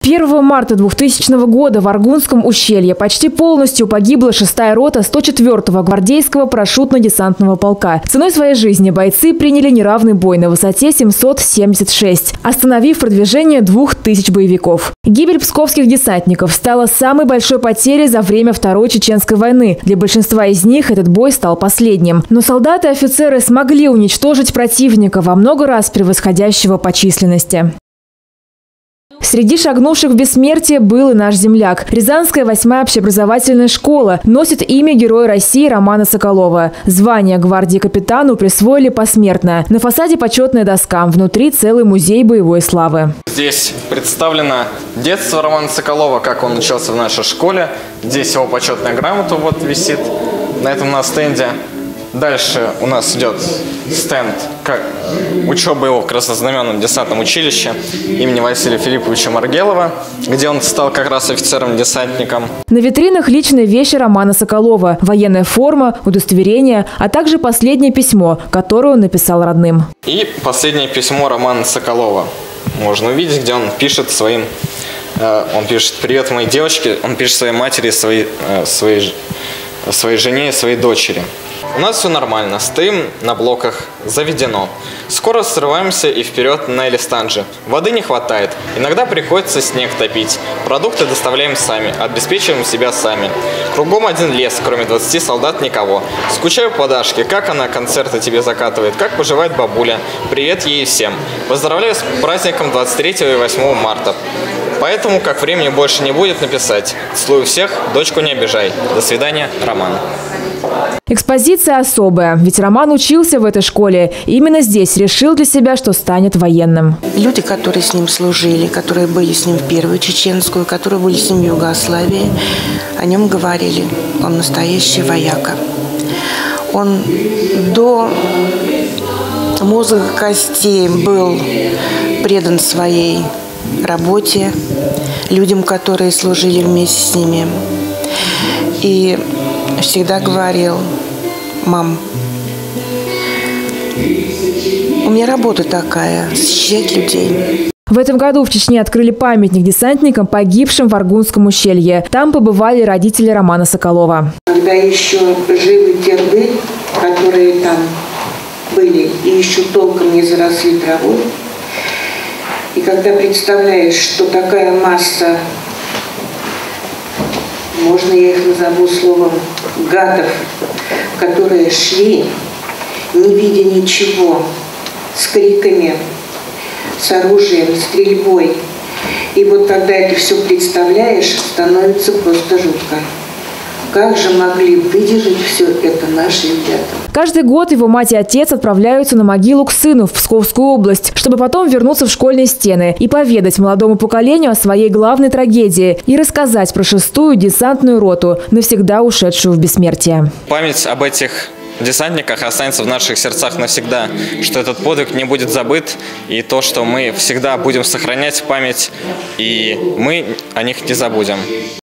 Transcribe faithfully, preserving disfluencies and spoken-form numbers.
первого марта двухтысячного года в Аргунском ущелье почти полностью погибла шестая рота сто четвёртого гвардейского парашютно-десантного полка. Ценой своей жизни бойцы приняли неравный бой на высоте семьсот семьдесят шесть, остановив продвижение двух тысяч боевиков. Гибель псковских десантников стала самой большой потерей за время Второй Чеченской войны. Для большинства из них этот бой стал последним. Но солдаты и офицеры смогли уничтожить противника, во много раз превосходящего по численности. Среди шагнувших в бессмертие был и наш земляк. Рязанская восьмая общеобразовательная школа носит имя Героя России Романа Соколова. Звание гвардии капитану присвоили посмертно. На фасаде почетная доска, внутри целый музей боевой славы. Здесь представлено детство Романа Соколова, как он учился в нашей школе. Здесь его почетная грамота вот висит на этом на стенде. Дальше у нас идет стенд как учеба его в Краснознаменном десантном училище имени Василия Филипповича Маргелова, где он стал как раз офицером-десантником. На витринах личные вещи Романа Соколова, военная форма, удостоверение, а также последнее письмо, которое он написал родным. И последнее письмо Романа Соколова можно увидеть, где он пишет своим, э, он пишет: «Привет моей девочке», он пишет своей матери, своей, э, своей, своей жене и своей дочери. У нас все нормально, стоим на блоках, заведено. Скоро срываемся и вперед на Элистанджи. Воды не хватает, иногда приходится снег топить. Продукты доставляем сами, обеспечиваем себя сами. Кругом один лес, кроме двадцати солдат никого. Скучаю по Дашке, как она концерты тебе закатывает, как поживает бабуля. Привет ей всем. Поздравляю с праздником двадцать третьего и восьмого марта. Поэтому, как времени больше не будет, написать: целую всех, дочку не обижай. До свидания, Роман. Экспозиция особая, ведь Роман учился в этой школе. И именно здесь решил для себя, что станет военным. Люди, которые с ним служили, которые были с ним в Первую Чеченскую, которые были с ним в Югославии, о нем говорили: он настоящий вояка. Он до мозга костей был предан своей работе, людям, которые служили вместе с ними. И всегда говорил: мам, у меня работа такая – защищать людей. В этом году в Чечне открыли памятник десантникам, погибшим в Аргунском ущелье. Там побывали родители Романа Соколова. Когда еще живы те рвы, которые там были и еще толком не заросли травой, и когда представляешь, что такая масса, можно я их назову словом, гадов, которые шли, не видя ничего, с криками, с оружием, стрельбой. И вот когда это все представляешь, становится просто жутко. Как же могли выдержать все это наши ребята? Каждый год его мать и отец отправляются на могилу к сыну в Псковскую область, чтобы потом вернуться в школьные стены и поведать молодому поколению о своей главной трагедии и рассказать про шестую десантную роту, навсегда ушедшую в бессмертие. Память об этих десантниках останется в наших сердцах навсегда, что этот подвиг не будет забыт, и то, что мы всегда будем сохранять память, и мы о них не забудем.